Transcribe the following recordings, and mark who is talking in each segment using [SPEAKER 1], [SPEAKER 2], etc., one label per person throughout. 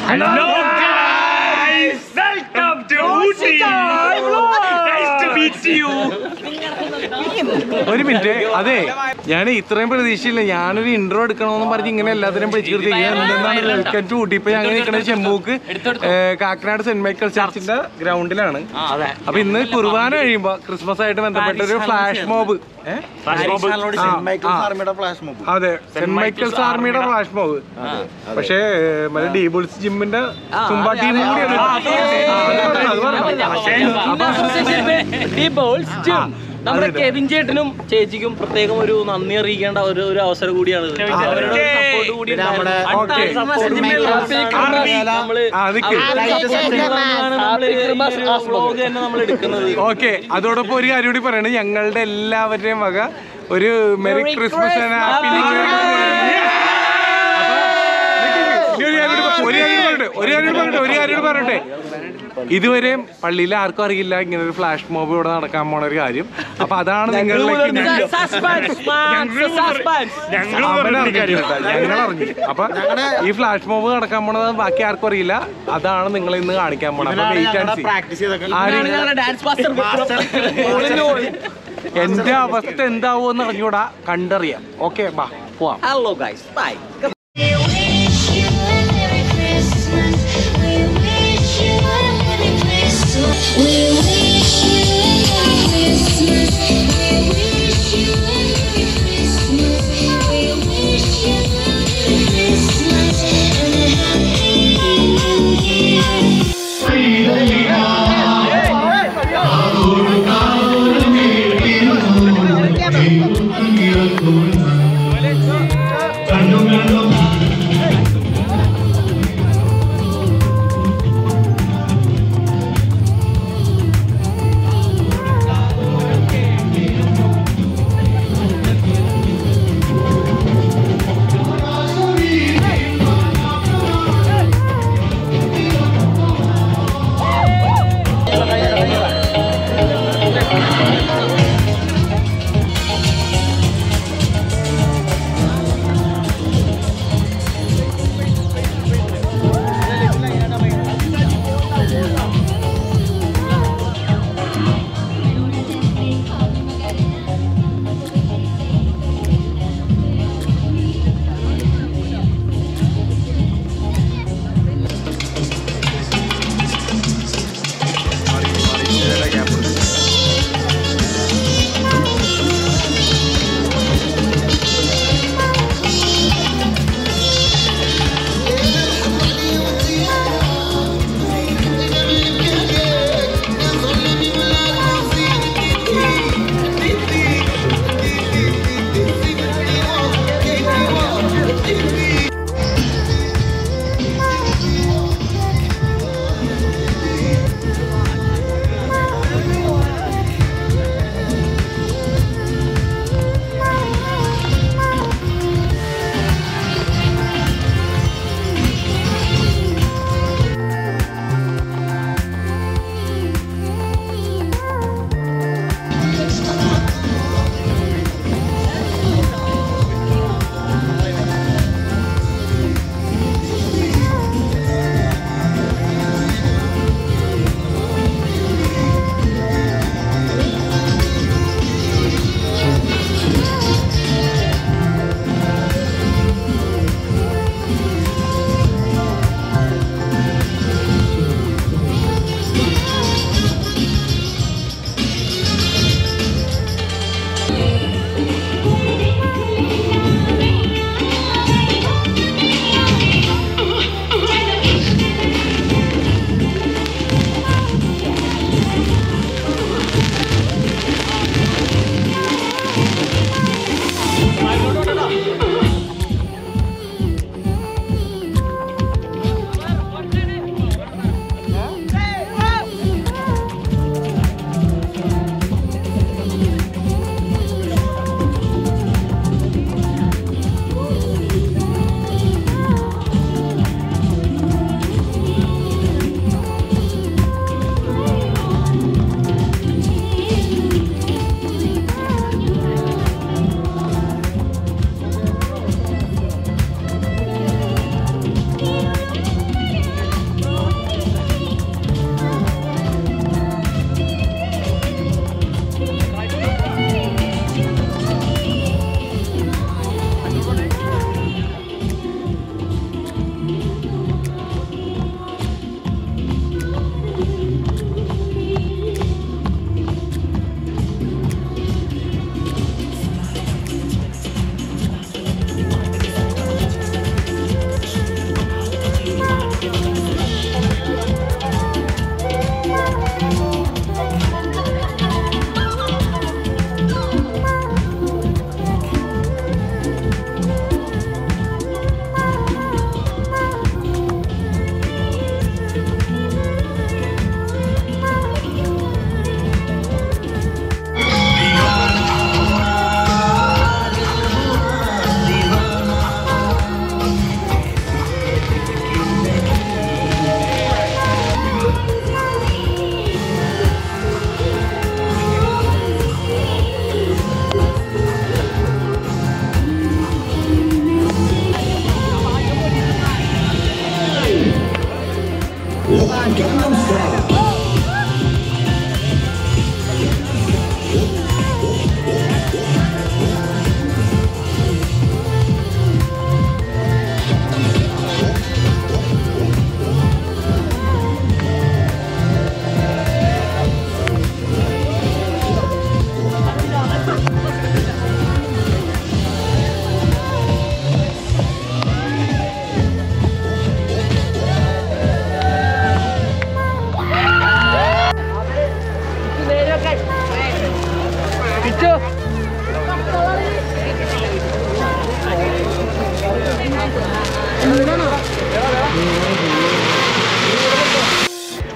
[SPEAKER 1] Hello guys, welcome to Ooty. Nice to meet you.
[SPEAKER 2] ഒരു minute, അതെ ഞാൻ ഇത്രയും പ്രതീക്ഷയില്ല. ഞാനൊരു ഇൻട്രോ എടുക്കണമെന്ന് പറഞ്ഞ് ഇങ്ങനെ എല്ലാത്തിനും പിടിച്ചിരുത്തിയാണ് ഊട്ടി. ഇപ്പൊ ഞങ്ങൾ നിൽക്കുന്നത് ചെമ്പൂക്ക് കാക്കനാട് സെന്റ് മൈക്കിൾസ് ചർച്ചിന്റെ ഗ്രൗണ്ടിലാണ്. അപ്പൊ ഇന്ന് കുർബാന കഴിയുമ്പോ ക്രിസ്മസ് ആയിട്ട് ബന്ധപ്പെട്ട ഒരു ഫ്ലാഷ് മോബ്, അതെ സെന്റ് മൈക്കിൾസ് ആർമിയുടെ ഫ്ലാഷ് മോബ്. പക്ഷേ മറ്റേ ഡീബുൾസ് ജിമ്മിന്റെ സുംബ ടീം കൂടിയാണ്.
[SPEAKER 3] നമ്മുടെ കെവിൻ ചേട്ടനും ചേച്ചിക്കും പ്രത്യേകം ഒരു നന്ദി അറിയിക്കേണ്ട ഒരു അവസരം കൂടിയാണ്.
[SPEAKER 2] ഓക്കെ, അതോടൊപ്പം ഒരു കാര്യം കൂടി പറയണത്, ഞങ്ങളുടെ എല്ലാവരുടെയും വക ഒരു merry Christmas and happy new year. ഒരു കാര്യം പറയട്ടെ, ഇതുവരെയും പള്ളിയിൽ ആർക്കും അറിയില്ല ഇങ്ങനെ ഒരു ഫ്ലാഷ് മോബ് ഇവിടെ നടക്കാൻ പോണ ഒരു കാര്യം. അപ്പൊ അതാണ് ഞങ്ങളിലേക്ക് ഞങ്ങൾ അറിഞ്ഞു. അപ്പൊ ഈ ഫ്ലാഷ് മോബ് നടക്കാൻ പോണത് ബാക്കി ആർക്കും അറിയില്ല. അതാണ് നിങ്ങൾ ഇന്ന് കാണിക്കാൻ പോണത്. അപ്പൊ വെയിറ്റ് ആൻഡ് സീ. എന്റെ അവസ്ഥ എന്താവോന്ന് അറിഞ്ഞൂടാ, കണ്ടറിയാം. ഓക്കെ, ബാ പോവാം.
[SPEAKER 3] Hello guys, bye.
[SPEAKER 4] We wish you a Merry Christmas. We wish you a Merry Christmas. We wish you a Merry Christmas and a Happy New Year.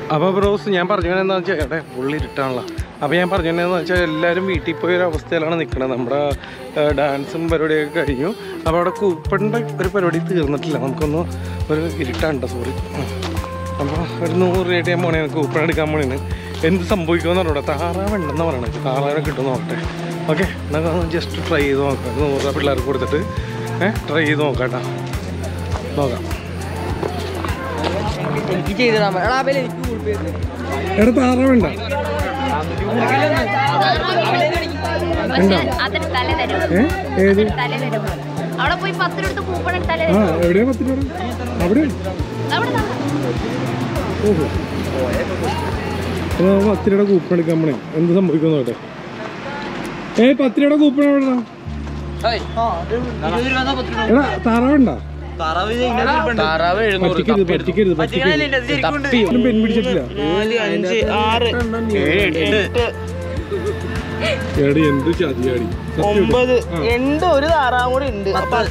[SPEAKER 2] അപ്പോൾ ബ്രോസ് ഞാൻ പറഞ്ഞു എന്താണെന്ന് വെച്ചാൽ ഇവിടെ പുള്ളി ഇരുട്ടാണല്ലോ. അപ്പോൾ ഞാൻ പറഞ്ഞു എന്താണെന്ന് വെച്ചാൽ എല്ലാവരും വീട്ടിൽ പോയ ഒരു അവസ്ഥയിലാണ് നിൽക്കുന്നത്. നമ്മുടെ ഡാൻസും പരിപാടിയൊക്കെ കഴിഞ്ഞു. അപ്പോൾ അവിടെ കൂപ്പണിൻ്റെ ഒരു പരിപാടി തീർന്നിട്ടില്ല. നമുക്കൊന്ന് ഒരു ഇരുട്ടാണ് സോറി. അപ്പോൾ ഒരു 100 രൂപയായിട്ട് ഞാൻ പോണേ കൂപ്പൺ എടുക്കാൻ പോണേന്. എന്ത് സംഭവിക്കുമെന്ന് പറഞ്ഞൂടെ. താറാവ് ഉണ്ടെന്ന് പറയണത്. താറാവിനെ കിട്ടുമെന്ന് നോക്കട്ടെ. ഓക്കെ എന്നാൽ ജസ്റ്റ് ട്രൈ ചെയ്ത് നോക്കാം. 100 രൂപ പിള്ളേർക്ക് കൊടുത്തിട്ട് ട്രൈ ചെയ്ത് നോക്കാം കേട്ടോ. നോക്കാം. എടാ താറാവുണ്ട ഏത് എവിടെയാ 10 രൂപ അവിടെ? ഓഹോ 10 രൂപയുടെ കൂപ്പൺ എടുക്കാൻ പോണേ. എന്ത് സംഭവിക്കുന്നു നോട്ടെ. 10 രൂപയുടെ കൂപ്പൺ എവിടെടാ? എടാ താറാവുണ്ടാ? പിടിച്ചിട്ടില്ല. എന്ത് ചതിയാടി.
[SPEAKER 3] 9 ഒരു താറാവും കൂടി ഉണ്ട്.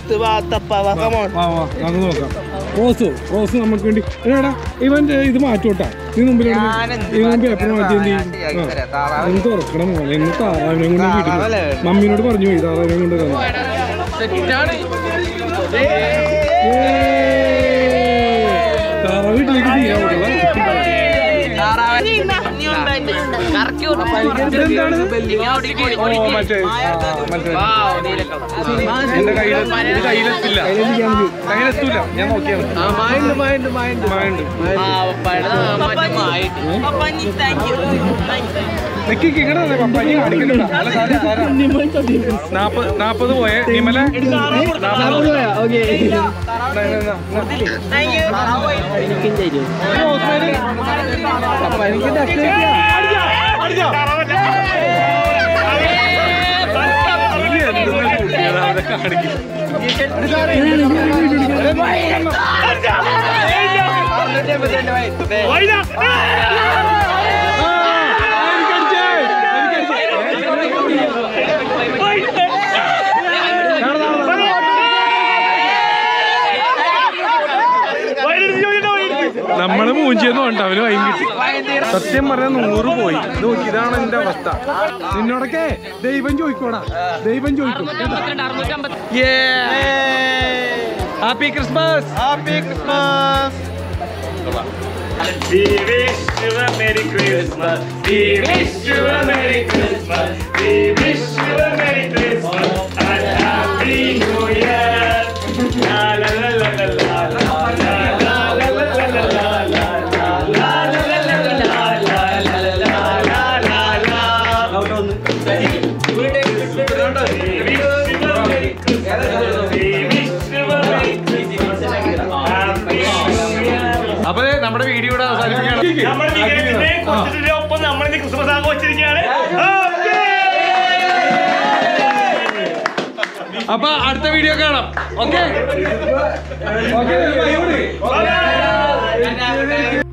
[SPEAKER 3] 10
[SPEAKER 2] നോക്കാം. റോസ് നമുക്ക് വേണ്ടി എടാ ഇവൻ ഇത് മാറ്റോട്ടാ. നീ മുമ്പിൽ ഇവൻ പേപ്പർ മാറ്റി എന്ത് തുറക്കണം മോനെ. എന്ന് താറാവിനെ കൊണ്ട് വീട്ടിൽ മമ്മീനോട് പറഞ്ഞു പോയി താറാവിനെ കൊണ്ട് താറാവ് വീട്ടിലേക്ക് തീരാവുള്ള. എന്റെ കയ്യിലെത്തില്ല. ഞാൻ നോക്കിയാണ്. പപ്പനി കാണിക്കണ്ട. 40 പോയേ നിമല. നമ്മള് മൂഞ്ചിയെന്ന് കൊണ്ട് അവന് വൈൻ കിട്ടി. സത്യം പറഞ്ഞാൽ 100 പോയി. നോക്കി ഇതാണ് എന്റെ അവസ്ഥ. നിന്നോടൊക്കെ ദൈവം ചോദിക്കോടാ. ദൈവം ചോദിക്കും. Happy Christmas. Happy Christmas.
[SPEAKER 1] We wish you a Merry Christmas. We wish you a Merry Christmas. We wish you a Merry Christmas and Happy New Year. La la la la la la la la la la la la la.
[SPEAKER 2] അപ്പൊ നമ്മുടെ വീഡിയോയുടെ അവസാനിപ്പിക്കുകയാണ്.
[SPEAKER 1] ഒപ്പം നമ്മളിന്ന് Christmas ആഘോഷിച്ചിരിക്കുകയാണ്.
[SPEAKER 2] അപ്പൊ അടുത്ത video കാണാം. Okay.